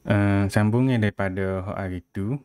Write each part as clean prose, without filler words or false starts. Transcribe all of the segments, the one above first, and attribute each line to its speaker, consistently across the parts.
Speaker 1: Sambungnya daripada hak hari tu,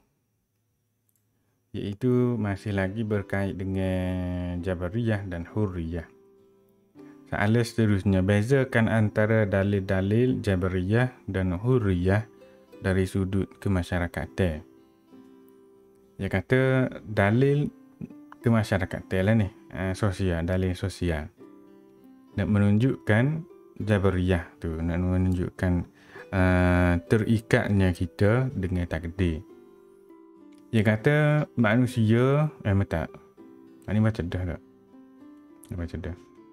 Speaker 1: iaitu masih lagi berkait dengan Jabariyah dan Hurriyah. Soalan seterusnya, bezakan antara dalil-dalil Jabariyah dan Hurriyah dari sudut kemasyarakatan. Dia kata dalil kemasyarakatan lah ni, sosial, dalil sosial. Nak menunjukkan Jabariyah tu, nak menunjukkan terikatnya kita dengan takdir. Dia kata manusia, tak. Ini baca dah tak? Baca dah.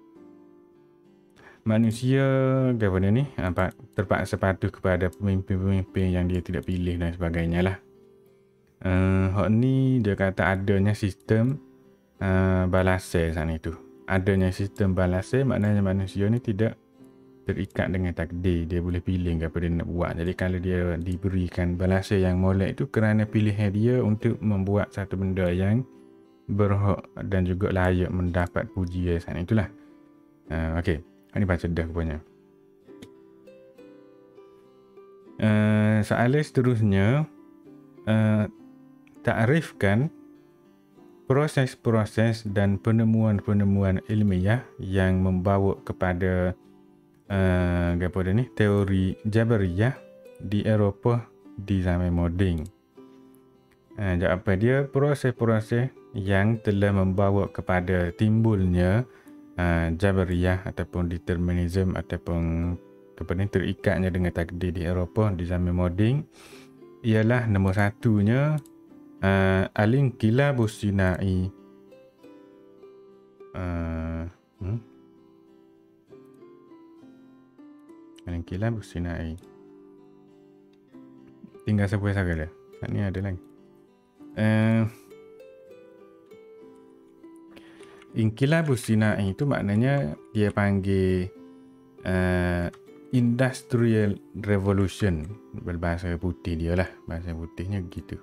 Speaker 1: Manusia apa ni? Terpaksa patuh kepada pemimpin-pemimpin yang dia tidak pilih dan sebagainya lah. Hak ni dia kata adanya sistem balasan sana itu. Adanya sistem balasan maknanya manusia ni tidak terikat dengan takdir. Dia boleh pilih apa dia nak buat. Jadi kalau dia diberikan balasan yang molek itu kerana pilihan dia untuk membuat satu benda yang berhak dan juga layak mendapat pujian sana itulah. Okey. Ini baca dah rupanya. Soalan seterusnya, takrifkan proses-proses dan penemuan-penemuan ilmiah yang membawa kepada teori Jabariyah di Eropah di zaman moden. Jawapan dia, proses-proses yang telah membawa kepada timbulnya Jabariyah ataupun determinism ataupun terikatnya dengan takdir di Eropah di zaman moden ialah nombor satunya Al-Inqilabus Sinai. Al-Inqilabus Sinai. Tinggal sebuah saja dah. Ni ada lagi. Inqilabus Sinai itu maknanya dia panggil Industrial Revolution. Berbahasa putih dia lah. Bahasa putihnya gitu.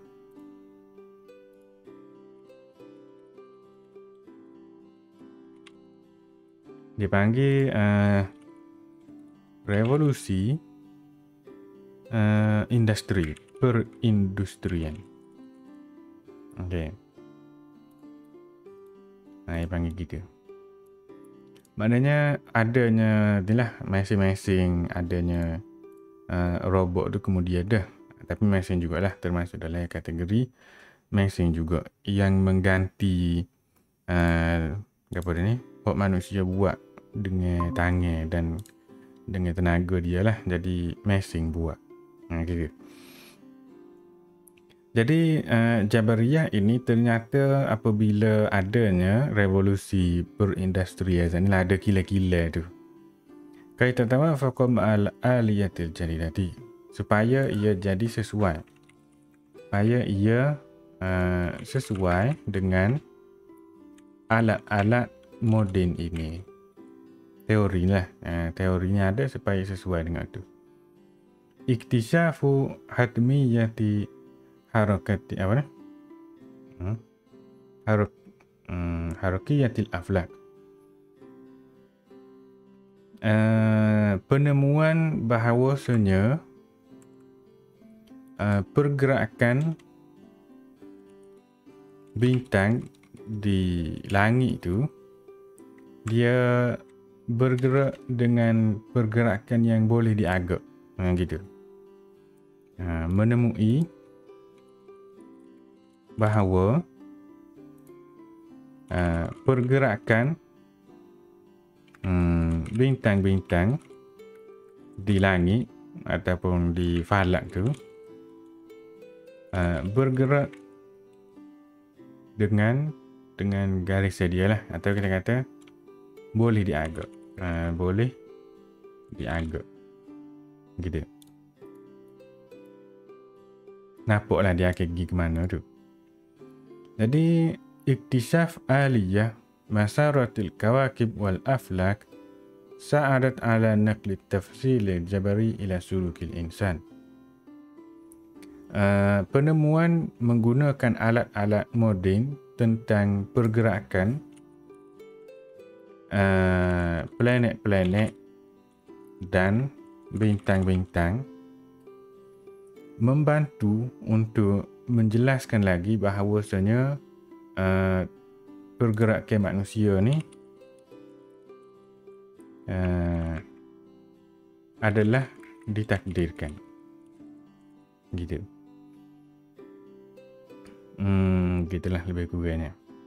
Speaker 1: Dia panggil revolusi industri, perindustrian. Okey. Dia panggil gitu. Maknanya adanya inilah masing-masing adanya robot tu kemudian dah. Tapi masing jugalah termasuk dalam kategori masing juga yang mengganti apa ni? Hak manusia buat dengan tangan dan dengan tenaga dia lah. Jadi masing buat. Gitu. Jadi Jabariyah ini ternyata apabila adanya revolusi perindustrian ni lah ada kila-kila tu. Kaitan tawa faqam al-aliyatil jadidati supaya ia jadi sesuai. Supaya ia sesuai dengan alat-alat moden ini. Teori lah. Teorinya ada supaya sesuai dengan tu. Iktisyafu hatmiyati harakati apa ni? Harakiyatil aflak. Penemuan bahawasanya pergerakan bintang di langit itu dia bergerak dengan pergerakan yang boleh diagak. Gitu. Menemui bahawa pergerakan bintang-bintang di langit ataupun di falak tu bergerak dengan garis dia lah, atau kita kata boleh diagak. Boleh diagak. Gitu. Nampaklah dia akan pergi ke mana tu. Jadi iktisyaf aliyah masaratil kawakib wal aflak sa'adat ala naqli tafsil jabari ila sulukil insan. Penemuan menggunakan alat-alat moden tentang pergerakan planet-planet dan bintang-bintang membantu untuk menjelaskan lagi bahawasanya pergerakan manusia ni adalah ditakdirkan. Gitu. Gitulah lebih kurangnya.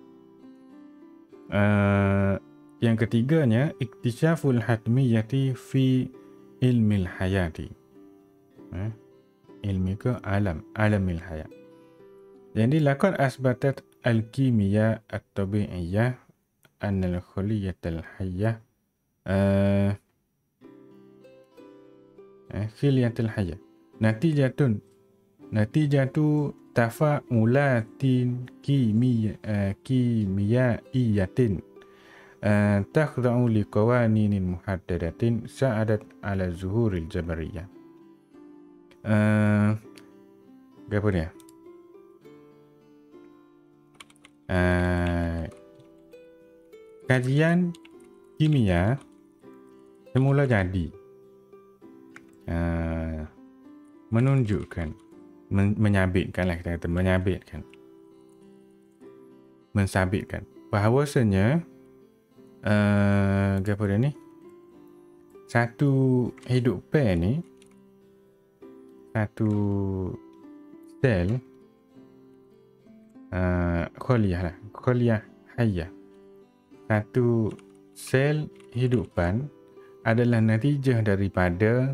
Speaker 1: Yang ketiganya, iktisyaful hatmiyati fi ilmil hayati. Ilmi ke alamil hayat. Jadi laqad asbatat al-kimia at-tabi'iyyah an al-khuliyatal hayyah khiliyatul hayat. Natijatu tafa'ulatin kimiyaiyatin takhda'u liqawaninin muhaddadatin sa'adat ala zuhuril jabariyah. Apa dia? Kajian kimia semula jadi menunjukkan, menyabitkan lah, kita kata menyabitkan, mensabitkan bahawasanya apa dia ni, satu hidupan ni, satu sel kholiyah hayyah, satu sel hidupan adalah natijah daripada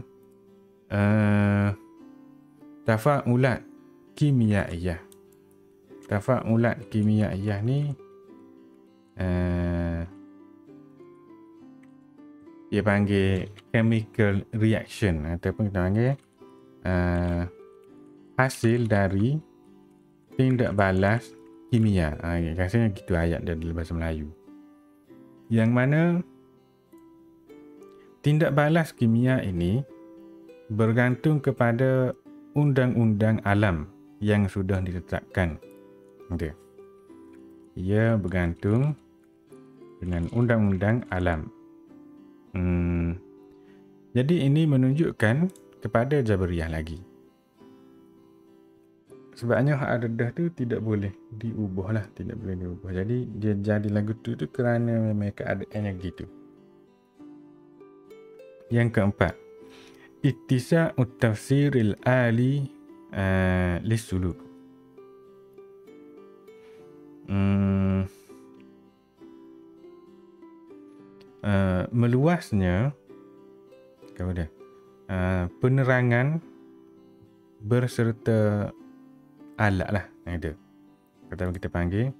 Speaker 1: tafa'ulat kimiaiyah. Tafa'ulat kimiaiyah ni dia panggil chemical reaction ataupun kita panggil hasil dari tindak balas kimia. Rasanya gitu ayat dia dalam bahasa Melayu. Yang mana tindak balas kimia ini bergantung kepada undang-undang alam yang sudah ditetapkan. Okay. Ia bergantung dengan undang-undang alam. Jadi ini menunjukkan kepada Jabariyah lagi. Sebabnya hak adadah tu tidak boleh diubah lah. Tidak boleh diubah. Jadi dia jadi lagu tu kerana memang keadaannya gitu. Yang keempat, ittisa'ut tafsiril ali lissuluk. Meluasnya kepada penerangan berserta alat lah yang ada. Kata kita panggil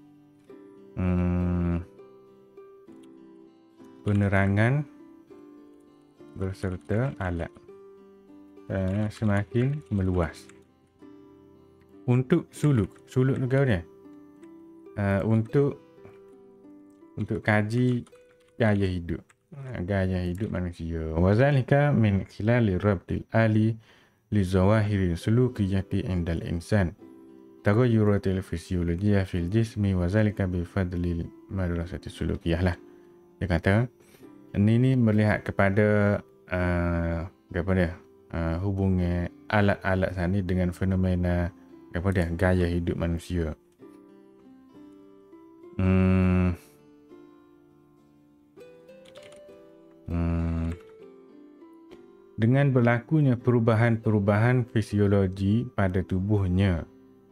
Speaker 1: penerangan berserta alat semakin meluas. Untuk suluk negara ni untuk kaji gaya hidup manusia. Wazalika min khilali rabtil ali li zawahiri sulukiyati indal insan taghayyuratil fisiologiyah fil jismi wazalika bi fadlil madrasati sulukiyah lah. Dia kata ini melihat kepada hubungan alat-alat sana dengan fenomena gaya hidup manusia. Dengan berlakunya perubahan-perubahan fisiologi pada tubuhnya.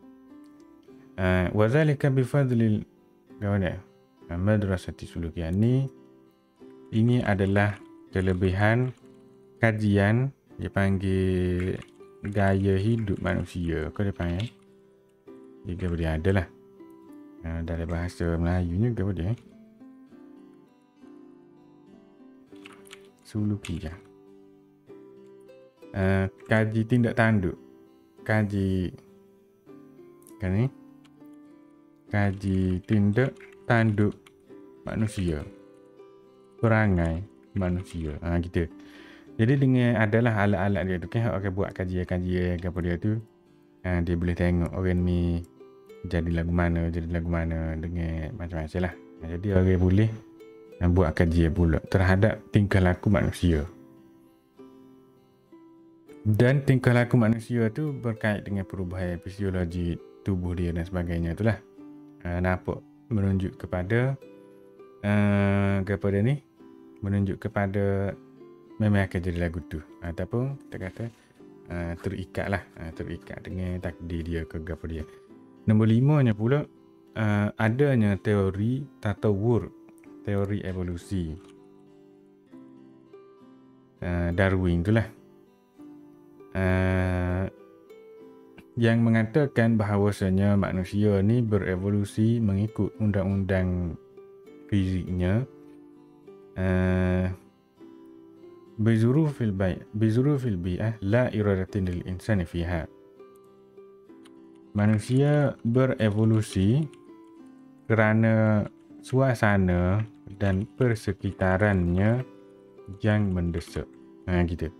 Speaker 1: Wazalika bifadlil madrasati sulukiyah. Ini adalah kelebihan kajian dia panggil gaya hidup manusia. Kau dia panggil dia adalah dari bahasa Melayunya ke apa dia? Sulukiyah. Kaji tindak tanduk. Kaji tindak tanduk manusia. Perangai manusia. Gitu. Jadi dengan adalah alat-alat dia tu kan orang buat kajian-kajian apa dia tu. Dia boleh tengok orang ni jadi lagu mana dengan macam-macam lah. Jadi orang boleh buat kajian pula terhadap tingkah laku manusia. Dan tingkah laku manusia tu berkait dengan perubahan fisiologi tubuh dia dan sebagainya itulah. Nampak menunjuk kepada kepada ni, menunjuk kepada memang akan jadi lagu tu, ataupun kita kata terikat dengan takdir dia ke apa dia. Nombor 5-nya pula adanya teori tatawur, teori evolusi Darwin itulah, yang mengatakan bahawasanya manusia ni berevolusi mengikut undang-undang fiziknya, bizurufil bi'ah la iradatin lil insani fiha. Manusia berevolusi kerana suasana dan persekitarannya yang mendesak. Gitu.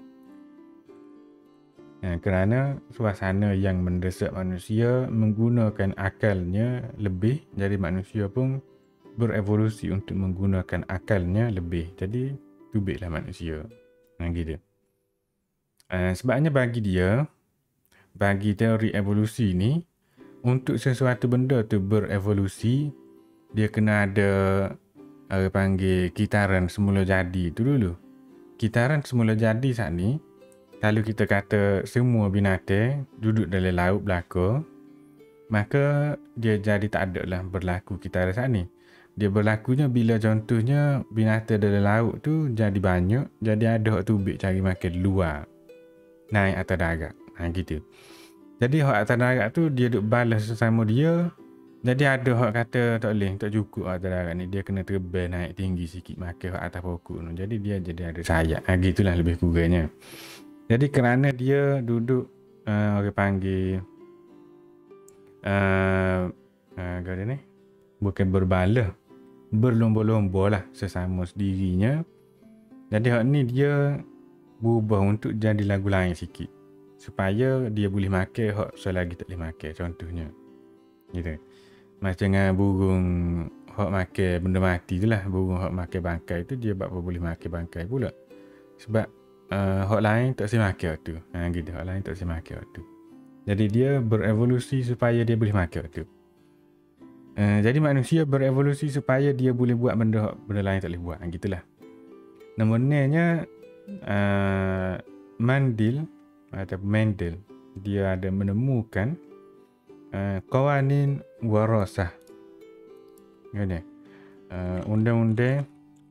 Speaker 1: Kerana suasana yang mendesak manusia menggunakan akalnya lebih, jadi manusia pun berevolusi untuk menggunakan akalnya lebih. Jadi tubiklah manusia. Gitu. Sebabnya bagi teori evolusi ni, untuk sesuatu benda tu berevolusi, dia kena ada panggil kitaran semula jadi tu dulu. Kitaran semula jadi saat ni, kalau kita kata semua binatang duduk dalam laut belaka, maka dia jadi tak ada lah berlaku kitaran saat ni. Dia berlakunya bila contohnya binatang dalam laut tu jadi banyak, jadi ada hak tubik cari makan luar, naik atas darat. Gitu. Jadi hak atas darat tu dia duk balas sesama dia. Jadi ada hak kata tak boleh, tak cukup atas darat ni, dia kena terbang naik tinggi sikit makan hak atas pokok tu. Jadi dia jadi ada sayap. Gitulah lebih kurangnya. Jadi kerana dia duduk orang panggil kata ni bukan berbalah, berlomba-lomba lah sesama sendirinya. Jadi hak ni dia berubah untuk jadi lagu lain sikit, supaya dia boleh makan hak selagi tak boleh makan, contohnya gitu. Macam dengan burung hak makan benda mati tu lah, burung hak makan bangkai tu dia buat apa boleh makan bangkai pula, sebab hak lain tak boleh makan waktu tu. Gitu, hak lain tak boleh makan waktu tu. Jadi dia berevolusi supaya dia boleh makan waktu tu. Jadi manusia berevolusi supaya dia boleh buat benda lain tak boleh buat. Gitulah. Nombor 6-nya Mendel dia ada menemukan qawanin warasah. Gini. Undang-undang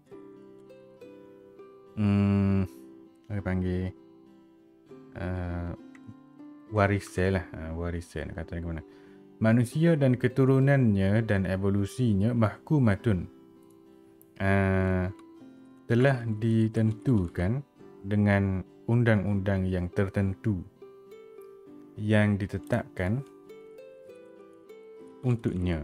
Speaker 1: apa panggil warisan lah. Warisan kata macam mana? Manusia dan keturunannya dan evolusinya mahkumatun, telah ditentukan dengan undang-undang yang tertentu yang ditetapkan untuknya,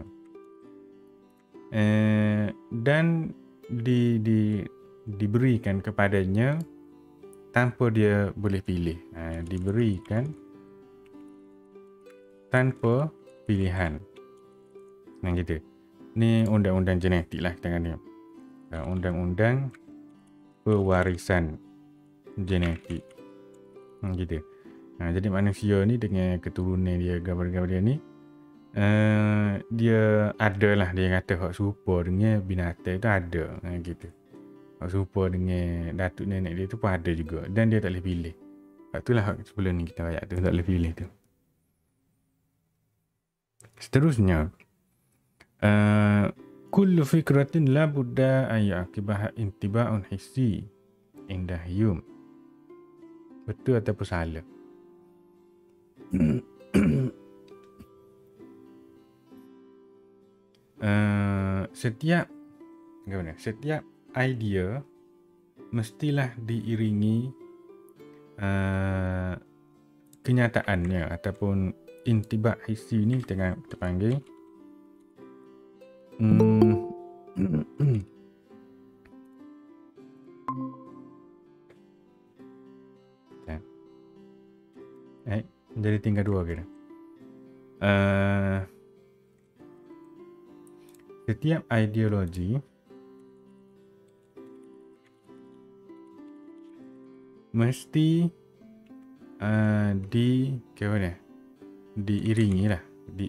Speaker 1: dan diberikan kepadanya tanpa dia boleh pilih. Diberikan tanpa pilihan. Gitu. Ni undang-undang genetik lah kita kata. Undang-undang pewarisan genetik. Gitu. Jadi manusia ni dengan keturunan dia, gambar-gambar dia ni, dia ada lah, dia kata hak serupa dengan binatang tu ada. Gitu. Hak serupa dengan datuk nenek dia tu pun ada juga. Dan dia tak boleh pilih. Itulah hak sebelum ni kita ayat tu, tak boleh pilih tu. Seterusnya, kullu fikratin la budda an ya'qibaha intiba'un hissi inda Hume. Betul ataupun salah? Setiap idea mestilah diiringi kenyataannya, ataupun intibak hissi ni kita panggil jadi tinggal dua kira. Setiap ideologi mesti diiringi lah,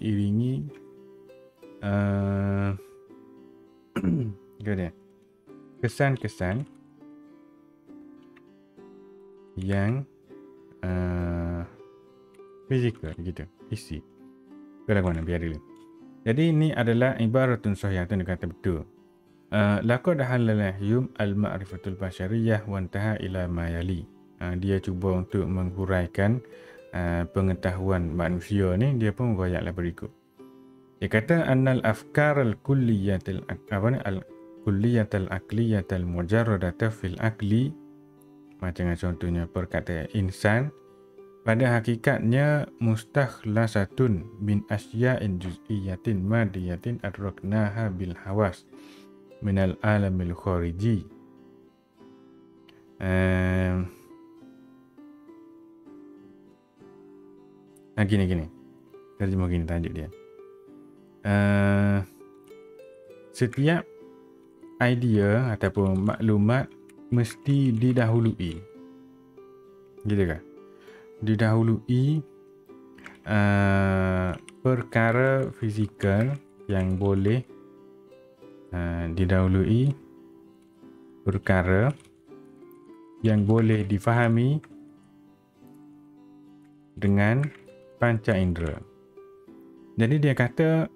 Speaker 1: kesan-kesan yang fizikal gitu, isi. Kalau mana biar dulu. Jadi ini adalah ibaratun sahihah, dia kata betul. Laqad halala Hume al-ma'rifatul basyariyah wa intaha ila ma yali. Dia cuba untuk menghuraikan pengetahuan manusia ni, dia pun royaklah berikut. Dia kata annal afkar al-kulliyatul al-kulliyatul aqliyatul mujarradata fil aqli, macam contohnya perkataan insan, pada hakikatnya mustakhlasatun min asya'in juz'iyatin madiyatin adraknaha bil hawas minal alamil khariji. Gini. Terjemah gini tajuk dia. Setiap idea ataupun maklumat mesti didahului. Gitu kan? Didahului perkara fizikal yang boleh didahului perkara yang boleh difahami dengan panca indera. Jadi dia kata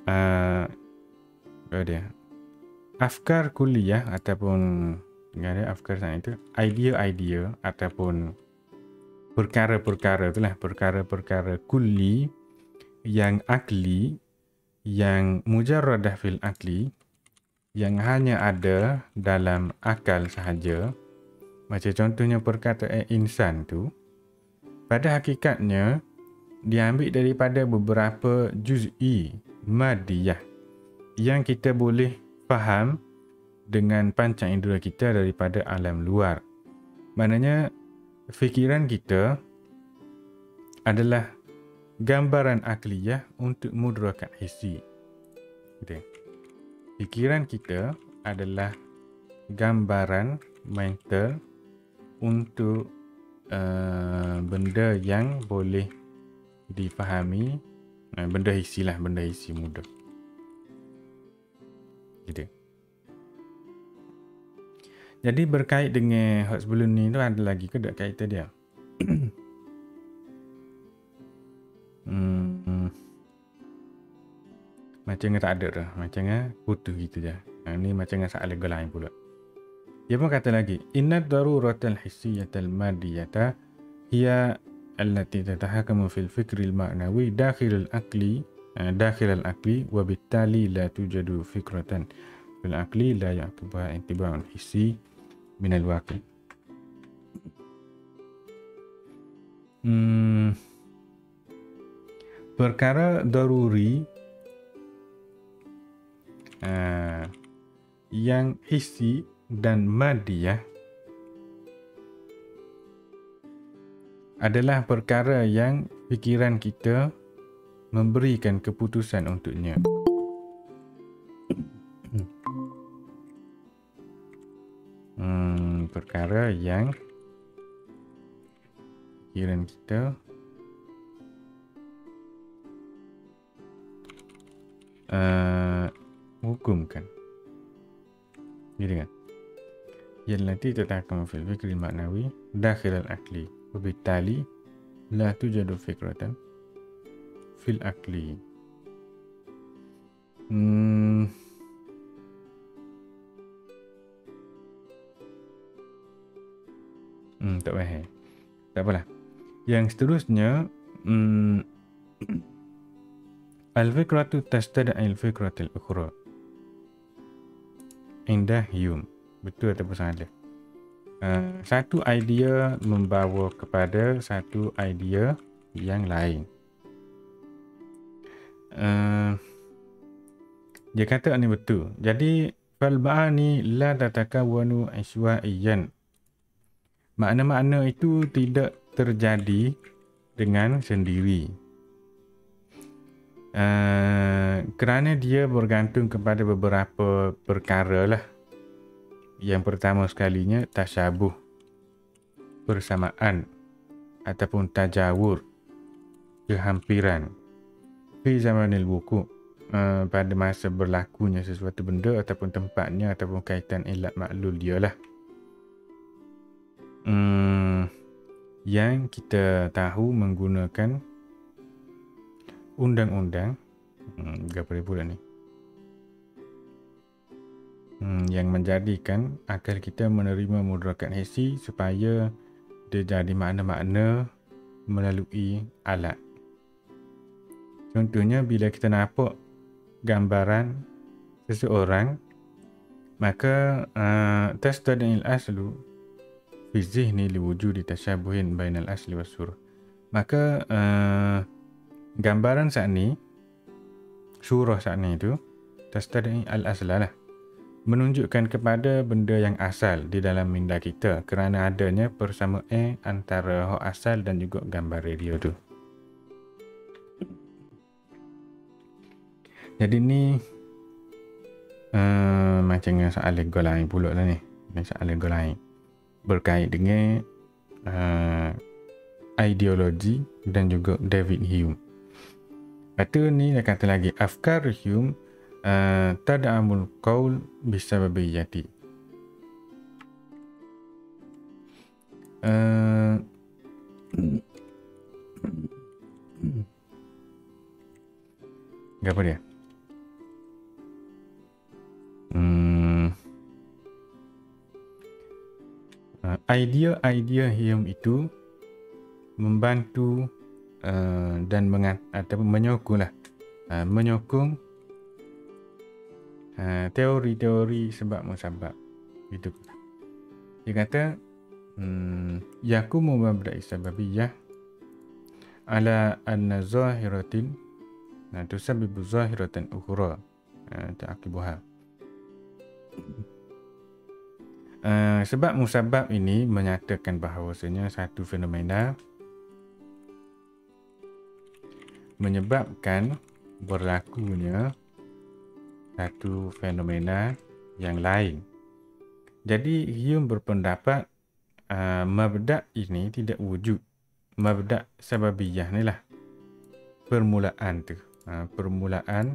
Speaker 1: afkar kuliah ataupun afkar sana itu idea-idea ataupun perkara-perkara itulah, perkara-perkara kulli yang akli, yang mujarradah fil akli, yang hanya ada dalam akal sahaja. Macam contohnya perkataan insan tu, pada hakikatnya diambil daripada beberapa juz'i madiyah yang kita boleh faham dengan panca indera kita daripada alam luar. Maknanya fikiran kita adalah gambaran akliyah untuk mudrakat hissi. Fikiran kita adalah gambaran mental untuk benda yang boleh difahami, benda hissi lah, benda hissi mudah. Gitu. Jadi berkait dengan hak sebelum ni tu, ada lagi ke tak kaitan dia? Macam tak ada dah. Macam putus gitu je. Ni macam soalan lain pula. Dia pun kata lagi, inna daruratal hissiyatal madiyata hiya allati tatahakamu fil fikril ma'nawi dakhil al-aqli wa bittali la tujadu fikratan fil aqli la yaqibuha intiba'un hissi min al-waqi. Perkara daruri yang hissi dan madiyah adalah perkara yang fikiran kita memberikan keputusan untuknya. Perkara yang fikiran kita hukumkan. Gitu kan? Yang nanti tatahakamu fil fikri maknawi dakhil al-aqli wa bittali la tujadu fikratan fil aqli. Tak faham. Tak apalah. Yang seterusnya, al-fikratu tastad'i al-fikratil ukhra. Indah Hume. Betul ataupun salah? Satu idea membawa kepada satu idea yang lain. Dia kata ni betul. Jadi fal ma'ani la tatakawwanu iswa'iyan. Makna-makna itu tidak terjadi dengan sendiri. Kerana dia bergantung kepada beberapa perkara lah. Yang pertama sekalinya tasyabuh, persamaan. ataupun tajawur, kehampiran fi zamanil wuku' pada masa berlakunya sesuatu benda ataupun tempatnya ataupun kaitan ilat maklul dia lah. Yang kita tahu menggunakan undang-undang berapa pula ni? Yang menjadikan akal kita menerima mudarakat hissi supaya dia jadi makna-makna melalui alat. Contohnya bila kita nampak gambaran seseorang, maka tastad'il aslu fi zihni liwujudi tashabuhin bainal asli was surah. Maka gambaran saat ni, surah saat ni tu tastad'i al-asla lah, menunjukkan kepada benda yang asal di dalam minda kita kerana adanya persamaan antara hak asal dan juga gambar dia tu. Jadi ni macam soal lego lain pula lah ni. Ini soal lego lain berkait dengan ideologi dan juga David Hume. Lepas tu ni dia kata lagi, afkar Hume tad'amul qaul bisababiyyati. Apa dia? Idea Hume itu membantu dan menyokong teori-teori sebab musabab. Gitu. Dia kata yakumu mabda'i sababiyah ala anna zahiratin tusabbibu zahiratan ukhra ta'aqibuha. Sebab musabab ini menyatakan bahawasanya satu fenomena menyebabkan berlakunya satu fenomena yang lain. Jadi Hume berpendapat mabda' ini tidak wujud. Mabda' sababiyah ni lah permulaan tu. Permulaan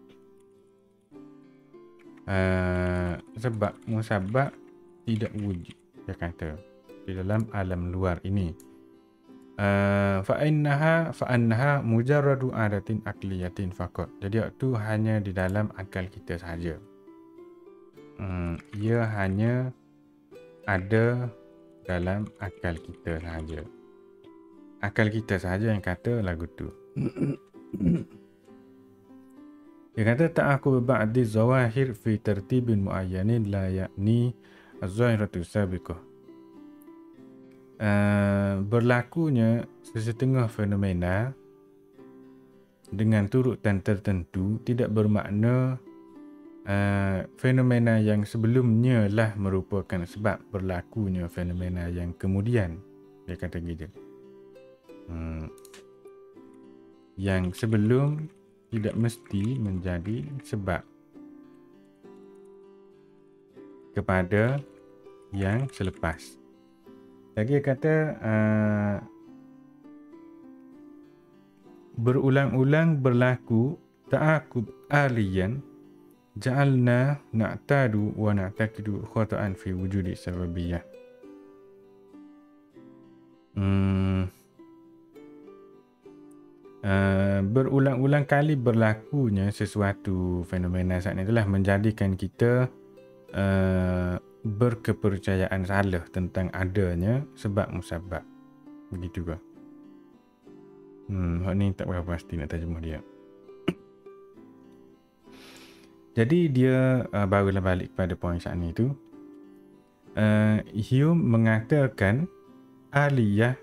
Speaker 1: sebab musabab tidak wujud, dia kata, di dalam alam luar ini. Fa'annaha mujarradu adatin akliyatin faqat. Jadi itu hanya di dalam akal kita sahaja. Ia hanya ada dalam akal kita sahaja. Akal kita sahaja yang kata lagu tu. Dia kata ta'aqub ba'di zawahir fi tertibin muayyanin la yakni az-zahiratu sabiqah. Berlakunya sesetengah fenomena dengan turutan tertentu tidak bermakna fenomena yang sebelumnya lah merupakan sebab berlakunya fenomena yang kemudian. Dia kata gitu. Yang sebelum tidak mesti menjadi sebab kepada yang selepas. Lagi kata berulang-ulang berlaku ta'aqub aliyan ja'alna na'tadu wa na'taqidu khata'an fi wujudi sababiyah. Berulang-ulang kali berlakunya sesuatu fenomena saat ini telah menjadikan kita berkepercayaan salah tentang adanya sebab musabab. Begitu ke? Hak ni tak berapa pasti nak terjemah dia. Jadi dia barulah balik kepada poin saat ni tu. Hume mengatakan aliyah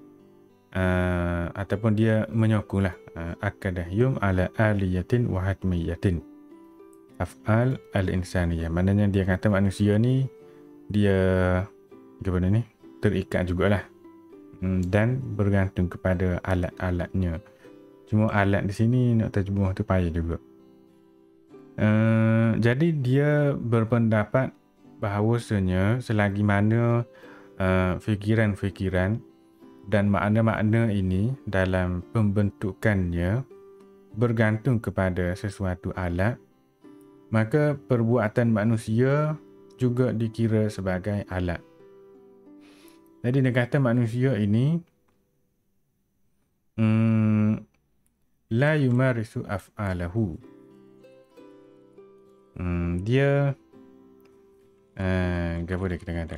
Speaker 1: ataupun dia menyokonglah akadah Hume ala aliyatin wa hatmiyatin af'al al-insaniyah. Maknanya dia kata manusia ni dia gimana ni terikat jugalah dan bergantung kepada alat-alatnya. Cuma alat di sini nak terjemah tu payah juga. Jadi dia berpendapat bahawasanya selagi mana fikiran-fikiran dan makna-makna ini dalam pembentukannya bergantung kepada sesuatu alat, maka perbuatan manusia juga dikira sebagai alat. Jadi dia kata manusia ini la yumarisu af'alahu. Dia apa boleh kita kata?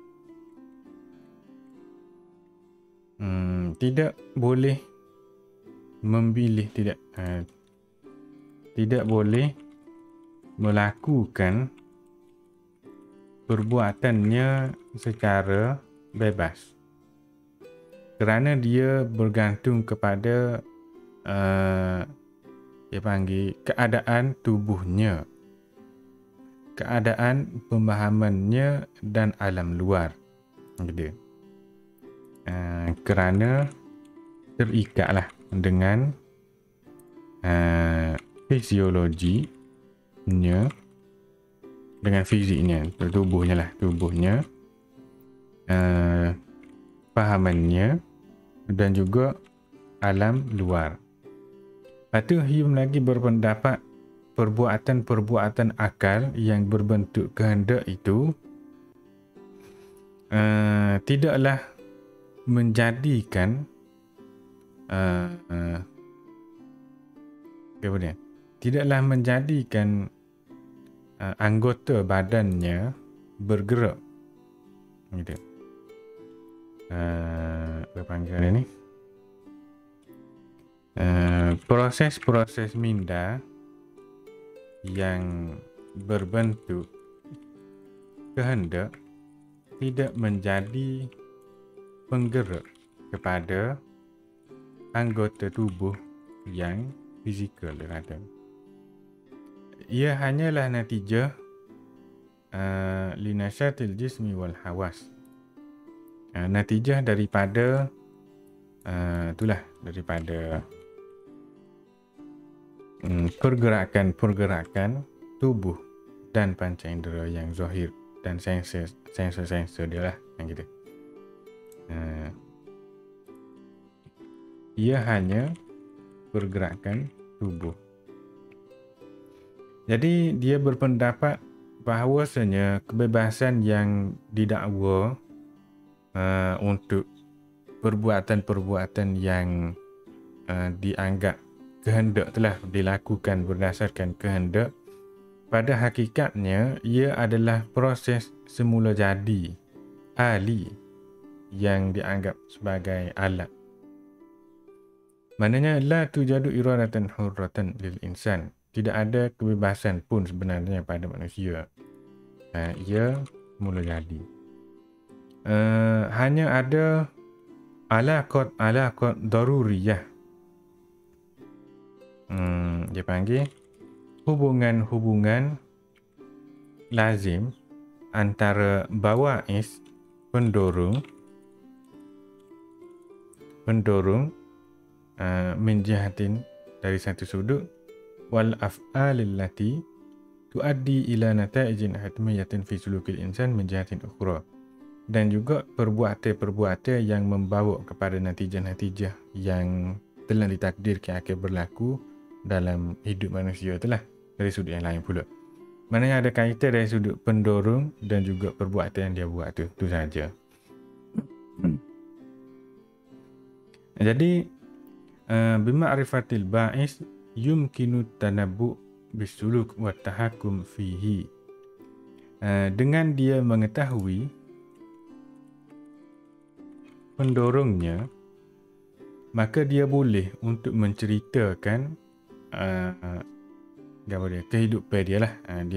Speaker 1: Tidak boleh memilih, tidak boleh melakukan perbuatannya secara bebas, kerana dia bergantung kepada dia panggil keadaan tubuhnya, keadaan pemahamannya dan alam luar gitu. Kerana terikatlah dengan fisiologinya, dengan fiziknya, tubuhnya, pahamannya dan juga alam luar. Lepas tu Hume lagi berpendapat perbuatan-perbuatan akal yang berbentuk kehendak itu tidaklah menjadikan tidaklah menjadikan anggota badannya bergerak gitu. Apa panggil ni? Proses-proses minda yang berbentuk kehendak tidak menjadi penggerak kepada anggota tubuh yang fizikal, dia kata. Ia hanyalah natijah linasyatil jismi wal hawas, natijah daripada daripada pergerakan tubuh dan panca indera yang zahir dan sensor dia lah yang gitu. Ia hanya pergerakan tubuh. Jadi dia berpendapat bahawasanya kebebasan yang didakwa untuk perbuatan-perbuatan yang dianggap kehendak telah dilakukan berdasarkan kehendak, pada hakikatnya ia adalah proses semula jadi ali yang dianggap sebagai alat. Maknanya la tujadu iradatan hurratan lil insan. Tidak ada kebebasan pun sebenarnya pada manusia. Ia mula jadi. Hanya ada alaqat daruriyah. Dia panggil hubungan-hubungan lazim antara bawais, pendorong min jihatin dari satu sudut, wal af'alil lati tuaddi ila nata'ijin hatmiyatin fi sulukil insan min jihatin ukhra, dan juga perbuatan-perbuatan yang membawa kepada natijah-natijah yang telah ditakdirkan akan berlaku dalam hidup manusia telah dari sudut yang lain pula. Maknanya ada kaitan dari sudut pendorong dan juga perbuatan yang dia buat tu saja. Jadi bima'rifatil ba'is yumkinu tanabbu bisuluk wa tahakkum fihi. Dengan dia mengetahui pendorongnya, maka dia boleh untuk menceritakan kehidupan dia lah.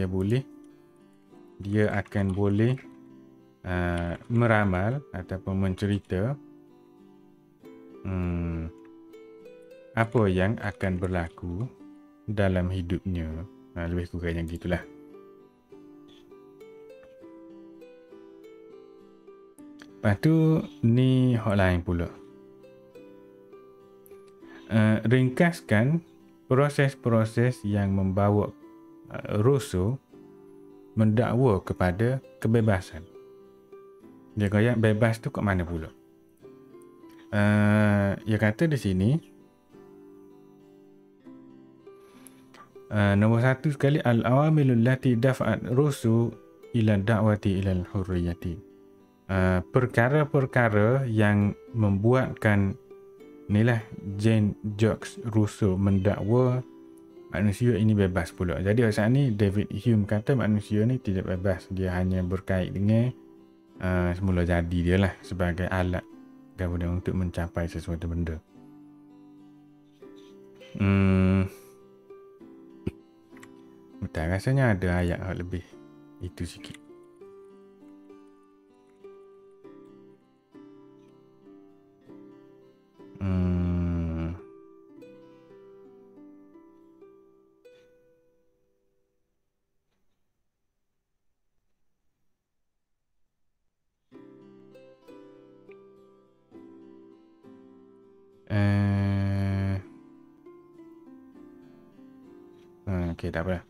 Speaker 1: Dia akan boleh meramal ataupun mencerita apa yang akan berlaku dalam hidupnya. Lebih kurangnya gitulah. Lepas tu ni hak lain pula. Ringkaskan proses-proses yang membawa Rousseau mendakwa kepada kebebasan. Dia kata bebas tu kat mana pula? Dia kata di sini, nombor satu sekali, al-awamilul lati daf'at rusu ila da'wati ila al-hurriyati. Perkara-perkara yang membuatkan inilah Jean Jacques Rousseau mendakwa manusia ini bebas pula. Jadi saat ni David Hume kata manusia ni tidak bebas. Dia hanya berkait dengan semula jadi dia lah sebagai alat kemudian untuk mencapai sesuatu benda. Betul, rasanya ada ayat lebih itu sikit. Okay, tak apa.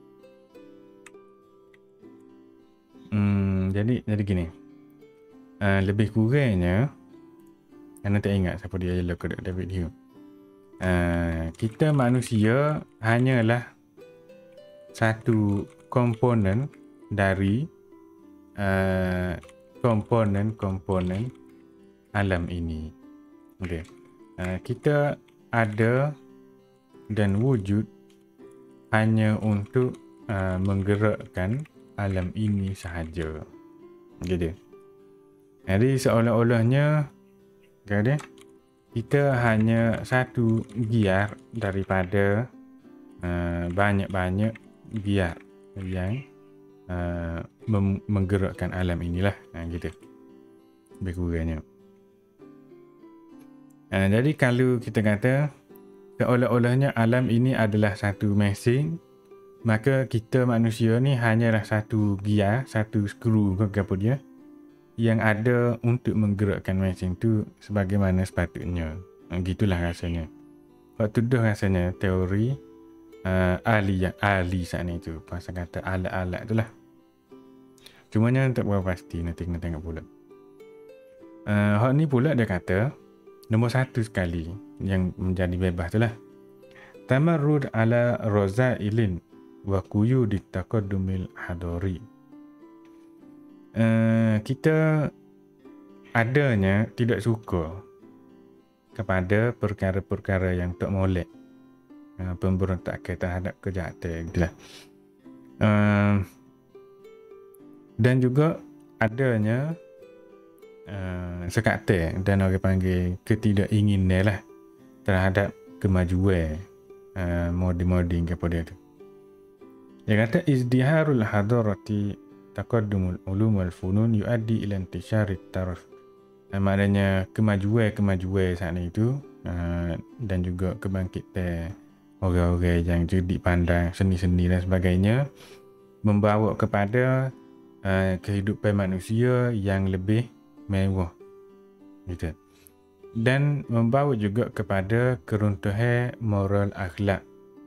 Speaker 1: Jadi gini. Lebih kurangnya, anda tak ingat siapa dia elok ke David Hume. Kita manusia hanyalah satu komponen dari komponen-komponen alam ini. Okay. Kita ada dan wujud hanya untuk menggerakkan alam ini sahaja. Gitu. Jadi seolah-olahnya kita hanya satu giar daripada banyak-banyak giar yang menggerakkan alam inilah. Gitu. Lebih kurangnya. Jadi kalau kita kata seolah-olahnya alam ini adalah satu mesin, maka kita manusia ni hanyalah satu giar, satu skru ke apa dia yang ada untuk menggerakkan mesin tu sebagaimana sepatutnya. Gitulah rasanya. Waktu tu rasanya teori ahli saat ni tu pasal kata alat-alat tu lah. Cumanya tak berapa pasti, nanti kena tengok pula. Hak ni pula dia kata nombor satu sekali yang menjadi bebas tu lah. Tamarrud ala rozailin wa quyudi taqaddumil hadari. Kita adanya tidak suka kepada perkara-perkara yang tak molek, pemberontakan terhadap kejahatan gitulah. Dan juga adanya sekate dan orang panggil ketidakinginan lah terhadap kemajuan modding kepada itu. Dia kata izdiharul hadarati taqaddumul ulum wal funun yuaddi ila intisharit taraf. Maknanya kemajuan saat itu dan juga kebangkitan orang-orang yang cerdik pandai, seni-seni dan sebagainya membawa kepada kehidupan manusia yang lebih mewah gitu. Dan membawa juga kepada keruntuhan moral akhlak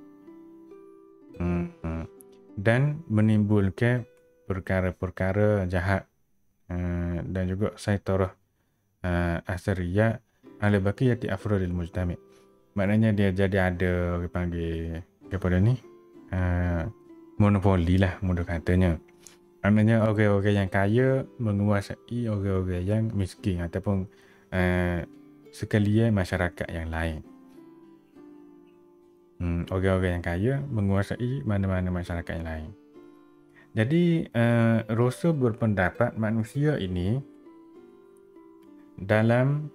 Speaker 1: dan menimbulkan perkara-perkara jahat dan juga saitarah asariyah ala baqiyati afradil mujtami'. Maknanya dia jadi ada orang panggil kepada ni monopoli lah mudah katanya. Maknanya orang-orang yang kaya menguasai orang-orang yang miskin ataupun sekalian masyarakat yang lain. Orang-orang yang kaya menguasai mana-mana masyarakat yang lain. Jadi Rousseau berpendapat manusia ini dalam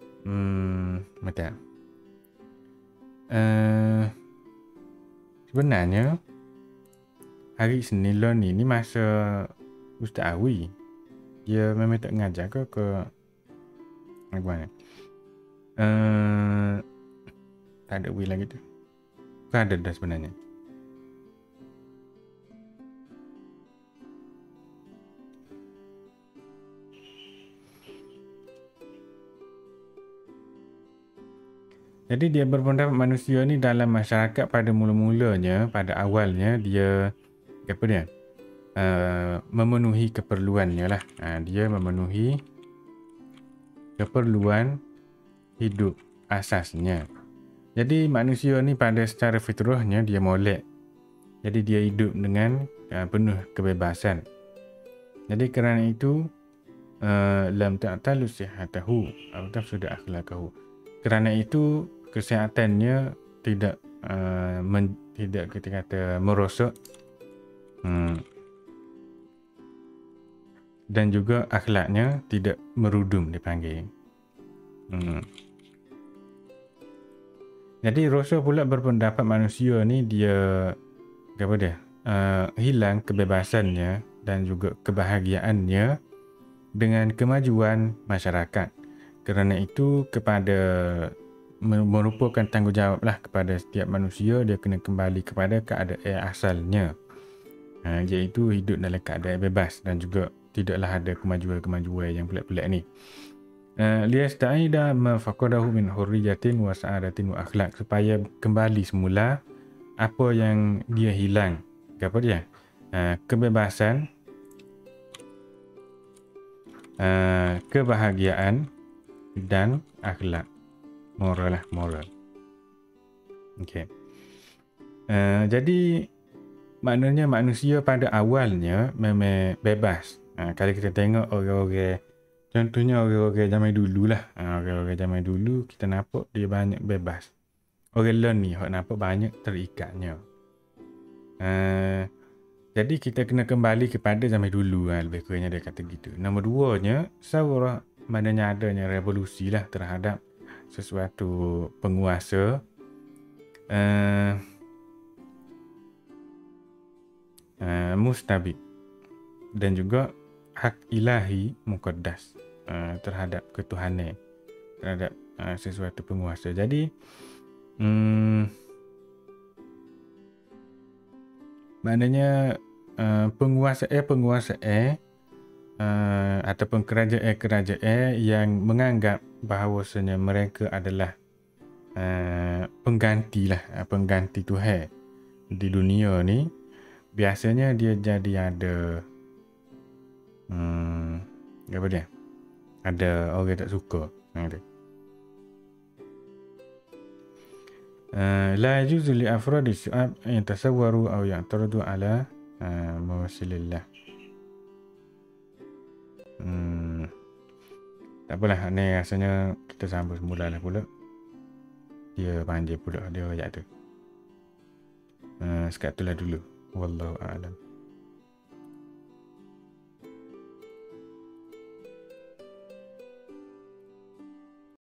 Speaker 1: sebenarnya hari Senin ni masa Ustaz Awi dia memang tak ngajar ke mana. Tak ada Awi lagi tu. Bukan ada dah sebenarnya. Jadi dia berpendapat manusia ni dalam masyarakat pada mula-mulanya, pada awalnya dia apa dia? Memenuhi keperluannya lah. Dia memenuhi keperluan hidup asasnya. Jadi manusia ni pada secara fitrahnya dia molek. Jadi dia hidup dengan penuh kebebasan. Jadi kerana itu lam ta'talu sihatahu atau sudah akhlakahu. Kerana itu kesehatannya tidak tidak kita kata merosot, dan juga akhlaknya tidak merudum dipanggil. Jadi Rousseau pula berpendapat manusia ni dia hilang kebebasannya dan juga kebahagiaannya dengan kemajuan masyarakat. Kerana itu merupakan tanggungjawablah kepada setiap manusia, dia kena kembali kepada keadaan asalnya, iaitu hidup dalam keadaan bebas dan juga tidaklah ada kemajuan-kemajuan yang pelik-pelik ni. Liyasta'ida ma faqadahu min hurriyatin wa sa'adatin wa akhlak, supaya kembali semula apa yang dia hilang. Apa dia? Kebebasan, kebahagiaan dan akhlak. Moral. Okey. Jadi maknanya manusia pada awalnya memang bebas. Kalau kita tengok orang-orang, contohnya orang-orang zaman dulu lah. Orang-orang zaman dulu kita nampak dia banyak bebas. Orang lain ni nampak banyak terikatnya. Jadi kita kena kembali kepada zaman dulu, lebih kurangnya dia kata gitu. Nombor duanya, saurah, maknanya adanya revolusi lah terhadap sesuatu penguasa mustabid, dan juga hak ilahi muqaddas terhadap ketuhanan, terhadap sesuatu penguasa. Jadi maknanya penguasa ataupun kerajaan yang menganggap bahawasanya mereka adalah pengganti Tuhan di dunia ni, biasanya dia jadi ada ada orang tak suka. La yajuzu li afradi syu'ab an yatasawwaru aw ya'taradu ala mawasilillah. Tak apalah, ni rasanya kita sambung semula lah pula. Dia panjang pula dia ayat tu. Sekat itulah dulu. Wallahu a'lam.